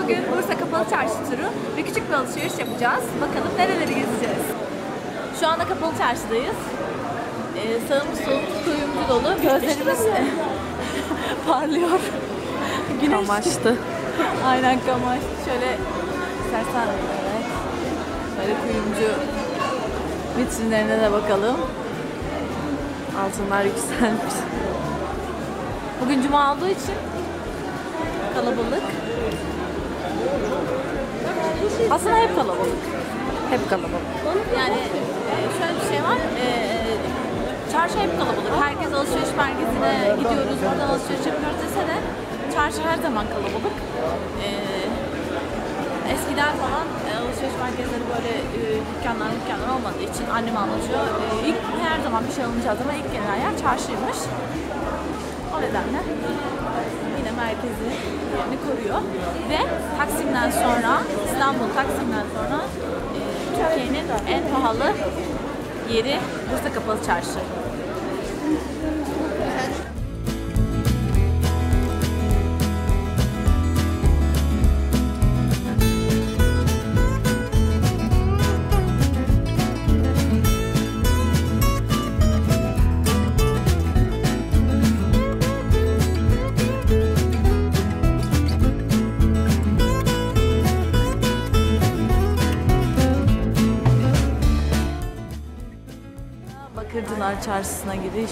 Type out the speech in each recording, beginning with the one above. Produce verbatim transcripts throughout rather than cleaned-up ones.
Bugün Bursa Kapalı Çarşı turu ve küçük bir alışveriş yapacağız. Bakalım nereleri gezeceğiz. Şu anda Kapalı Çarşı'dayız. Ee, sağımız solumuz kuyumcu dolu. Gözlerimiz parlıyor. Güneş kamaştı. Aynen kamaştı. Şöyle istersen evet. Böyle kuyumcu vitrinlerine de bakalım. Altınlar yükselmiş. Bugün cuma olduğu için kalabalık. Aslında hep kalabalık. Hep kalabalık. Yani e, şöyle bir şey var. E, çarşı hep kalabalık. Herkes alışveriş merkezine gidiyoruz, buradan alışveriş yapıyoruz dese de çarşı her zaman kalabalık. E, eskiden falan e, alışveriş merkezleri böyle e, dükkanlar dükkanlar olmadığı için annem anlatıyor. E, ilk her zaman bir şey alınacağı zaman ilk gelen yer çarşıymış. O nedenle yine merkezi yerini koruyor. Ve Taksim'den sonra, İstanbul Taksim'den sonra e, Türkiye'nin en pahalı yeri Bursa Kapalı Çarşı. Bakırcılar Çarşısı'na giriş.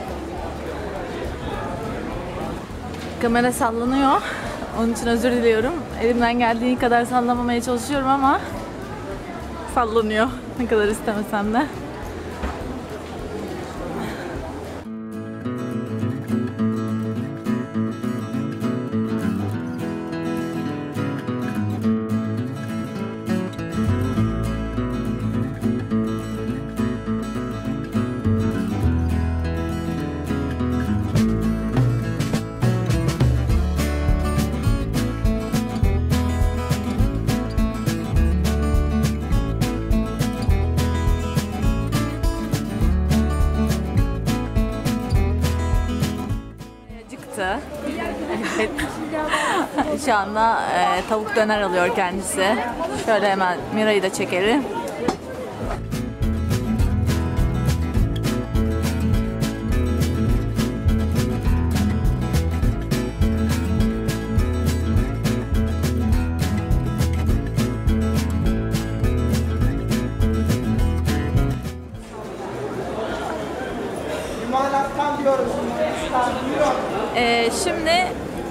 Kamera sallanıyor. Onun için özür diliyorum. Elimden geldiği kadar sallamamaya çalışıyorum ama sallanıyor. Ne kadar istemesem de. Evet. Şu anda e, tavuk döner alıyor kendisi. Şöyle hemen Mira'yı da çekelim. Ee, şimdi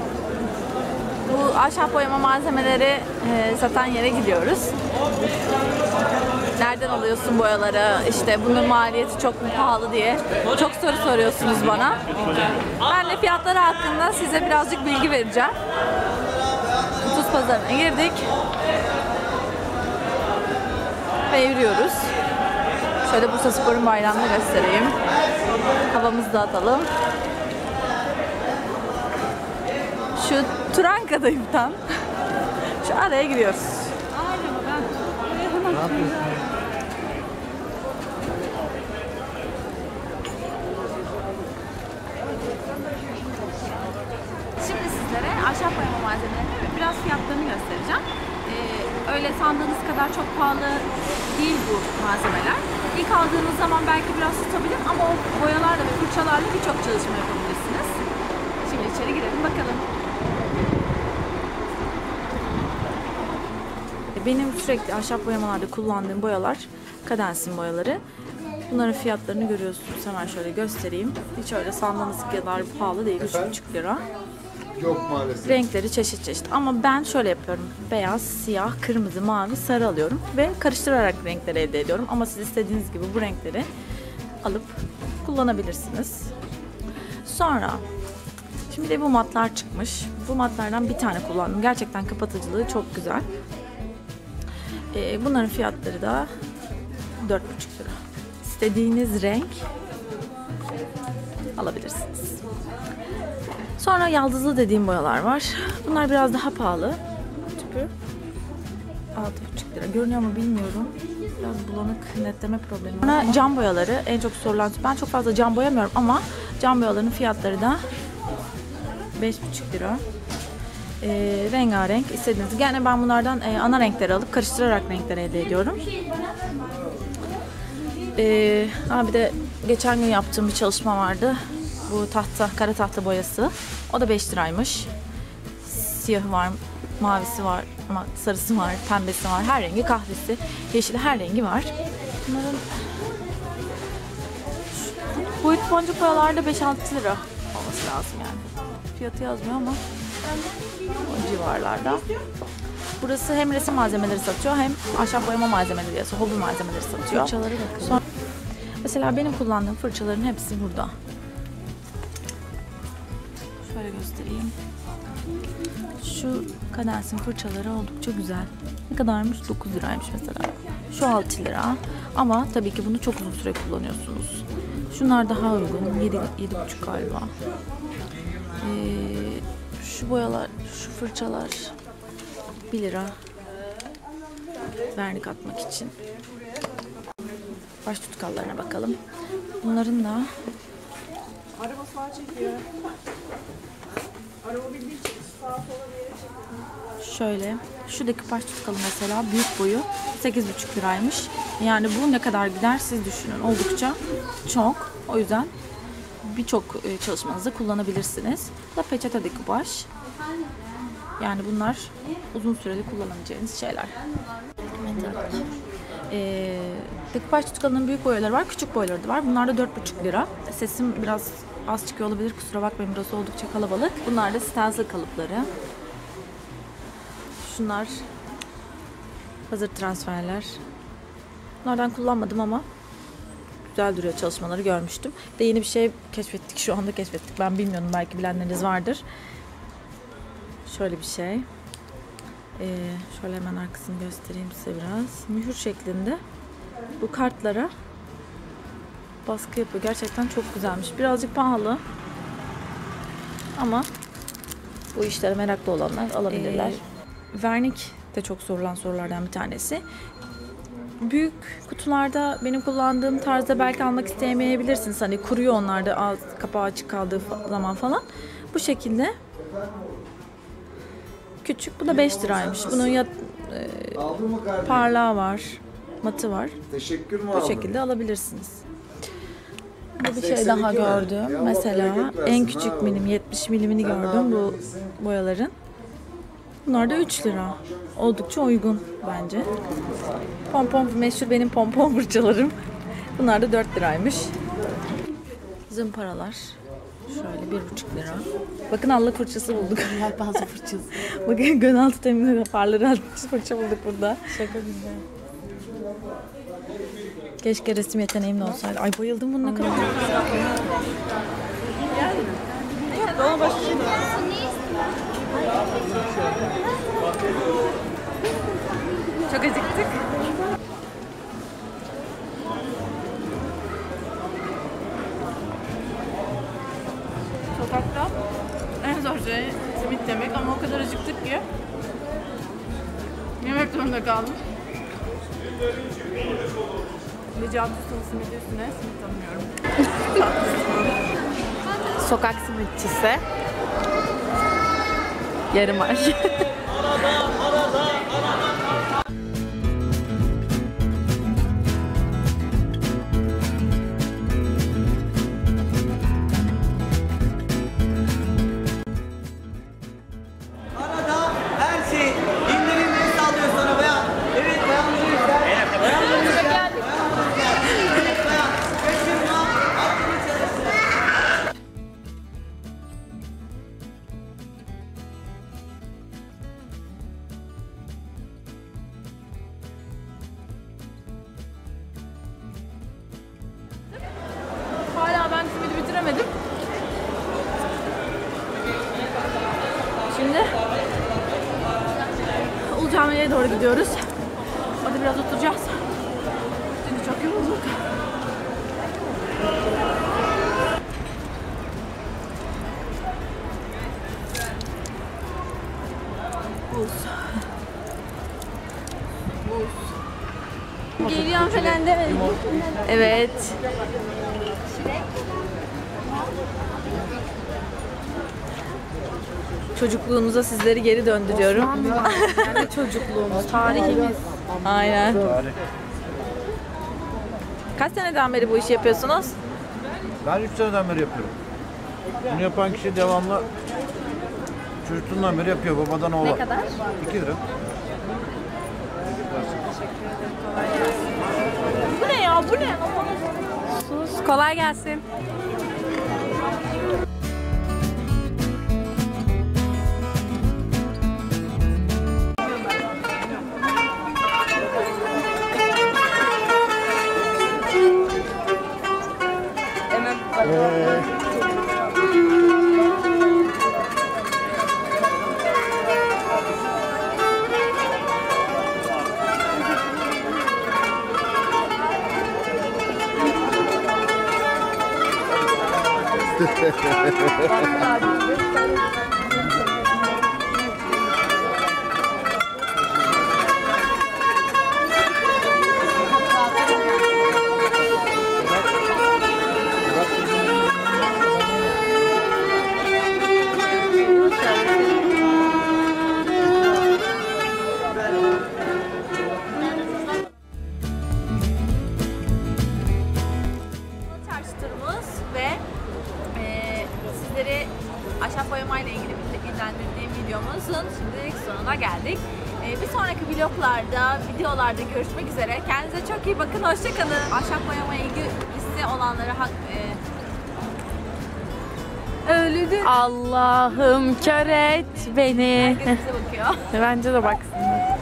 bu ahşap boyama malzemeleri e, satan yere gidiyoruz. Nereden alıyorsun boyaları? İşte bunun maliyeti çok mu pahalı diye çok soru soruyorsunuz bana. Ben de fiyatları hakkında size birazcık bilgi vereceğim. Tuz pazarına girdik ve yürüyoruz. Şöyle Bursaspor'un bayrağını göstereyim. Havamızı da atalım. Şu Turanka'dayım tam. Şu araya giriyoruz. Ne yapıyorsun? Şimdi sizlere ahşap boyama malzemelerini biraz fiyatlarını göstereceğim. Ee, öyle sandığınız kadar çok pahalı değil bu malzemeler. İlk aldığınız zaman belki biraz tutabilir ama o boyalarla ve fırçalarla birçok çalışma yapabilirsiniz. Şimdi içeri girelim bakalım. Benim sürekli ahşap boyamalarda kullandığım boyalar Cadence'in boyaları. Bunların fiyatlarını görüyorsunuz. Hemen şöyle göstereyim. Hiç öyle sandığınız kadar pahalı değil. üç buçuk lira. Yok maalesef. Renkleri çeşit çeşit. Ama ben şöyle yapıyorum. Beyaz, siyah, kırmızı, mavi, sarı alıyorum. Ve karıştırarak renkleri elde ediyorum. Ama siz istediğiniz gibi bu renkleri alıp kullanabilirsiniz. Sonra şimdi de bu matlar çıkmış. Bu matlardan bir tane kullandım. Gerçekten kapatıcılığı çok güzel. Ee, bunların fiyatları da dört buçuk lira. İstediğiniz renk alabilirsiniz. Sonra yaldızlı dediğim boyalar var. Bunlar biraz daha pahalı. Tüpü altı buçuk lira. Görünüyor mu bilmiyorum. Biraz bulanık netleme problemi var. Sonra cam boyaları en çok sorulan. Ben çok fazla cam boyamıyorum ama cam boyalarının fiyatları da beş buçuk lira. E, rengarenk istediğiniz. Yani ben bunlardan e, ana renkleri alıp karıştırarak renkleri elde ediyorum. E, ha bir de geçen gün yaptığım bir çalışma vardı. Bu tahta, kara tahta boyası. O da beş liraymış. Siyahı var, mavisi var, ama sarısı var, pembesi var. Her rengi, kahvesi, yeşili, her rengi var. Bunların boyut boncuk boyalarda beş altı lira olması lazım yani. Fiyatı yazmıyor ama o civarlarda. Burası hem resim malzemeleri satıyor hem ahşap boyama malzemeleri ya hobi malzemeleri satıyor. Fırçaları bakın. Sonra, mesela benim kullandığım fırçaların hepsi burada. Şöyle göstereyim. Şu Cadenz'in fırçaları oldukça güzel. Ne kadarmış? dokuz liraymış mesela. Şu altı lira. Ama tabii ki bunu çok uzun süre kullanıyorsunuz. Şunlar daha uygun. yedi yedi buçuk galiba. Ee, şu boyalar, şu fırçalar bir lira. Vernik atmak için. Baş tutkallarına bakalım. Bunların da Araba sağa çekiyor. Araba bildiği için sağa sola bir yere çekiyor. şöyle. Şuradaki baş tutkalı mesela büyük boyu sekiz buçuk liraymış. Yani bu ne kadar gider siz düşünün. Oldukça çok. O yüzden birçok çalışmanızda kullanabilirsiniz. Bu da peçete dekupaj. Yani bunlar uzun süreli kullanabileceğiniz şeyler. Ee, dekupaj tutkalının büyük boyaları var, küçük boyaları da var. Bunlar da dört buçuk lira. Sesim biraz az çıkıyor olabilir. Kusura bakmayın, burası oldukça kalabalık. Bunlar da stencil kalıpları. Şunlar hazır transferler. Bunlardan kullanmadım ama güzel duruyor, çalışmaları görmüştüm. Bir de yeni bir şey keşfettik. Şu anda keşfettik. Ben bilmiyorum. Belki bilenleriniz vardır. Şöyle bir şey. Ee, şöyle hemen arkasını göstereyim size biraz. Mühür şeklinde. Bu kartlara baskı yapıyor. Gerçekten çok güzelmiş. Birazcık pahalı. Ama bu işlere meraklı olanlar alabilirler. Ee, vernik de çok sorulan sorulardan bir tanesi. Büyük kutularda benim kullandığım tarzda belki almak istemeyebilirsiniz. Hani kuruyor onlarda, ağız, kapağı açık kaldığı zaman falan. Bu şekilde küçük. Bu da beş liraymış. Bunun ya e, parlağı var, matı var. Teşekkür mü Bu aldın? şekilde alabilirsiniz. Bu bir şey daha gördüm. Mesela en küçük milim, yetmiş milimini gördüm bu boyaların. Bunlar da üç lira. Oldukça uygun bence. Pompon, meşhur benim pompon fırçalarım. Bunlar da dört liraymış. Zımparalar. Şöyle bir buçuk lira. Bakın allık fırçası bulduk. Yelpaze fırçası. Bakın Gönaltı temizliği farları altı fırça bulduk burada. Şaka güzel. Keşke resim yeteneğim de olsaydı. Ay bayıldım bunun ne kadar. Bana başlayayım. Çok acıktık. Sokakta en zor şey simit yemek ama o kadar acıktık ki yemek zorunda kaldım. Necati Usta'nın simidi üstüne simit tanımıyorum. Sokak simitçisi. Yarım ay. Arada her şey indirimleri sağlıyor sana bayan. Evet bayan Lütfen. Bayan Lütfen. Evet bayan. Kaçırma. Aklını çalıştır. Hala ben simidi bitiremedim. Şimdi Ulu Cami'ye doğru gidiyoruz. Orada biraz oturacağız. Çünkü çok yorulduk. Buz. Buz. Geliyorum falan demedim. Evet. çocukluğunuza sizleri geri döndürüyorum. Yani çocukluğumuz, tarihimiz. Aynen. Kaç seneden beri bu işi yapıyorsunuz? Ben üç seneden beri yapıyorum. Bunu yapan kişi devamlı çocukluğundan beri yapıyor, babadan oğula. Ne kadar? iki lira. Bu ne ya? Bu ne? Sus, kolay gelsin. Çarşı turumuz ve eee sizleri ahşap boyamayla ilgili bilgilendirdiğim videomuzun şimdilik sonuna geldik. Eee, bir sonraki vloglarda, videolarda görüşmek üzere. Kendinize çok iyi bakın, hoşçakalın. Ahşap boyamaya ilgisi olanlara hak... eee Ölüdür. Allah'ım kör et beni. Herkes bize bakıyor. Bence de baksınlar.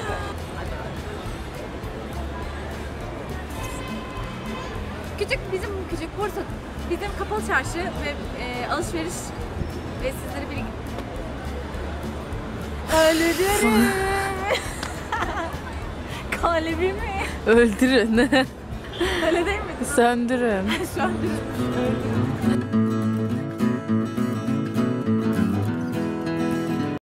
Küçük bizim küçük Bursa bizim kapalı çarşı ve e, alışveriş ve sizleri bilgi Ölürüm. Kalbimi. Öldürün. Öyle değil mi? Söndürün. Söndürün.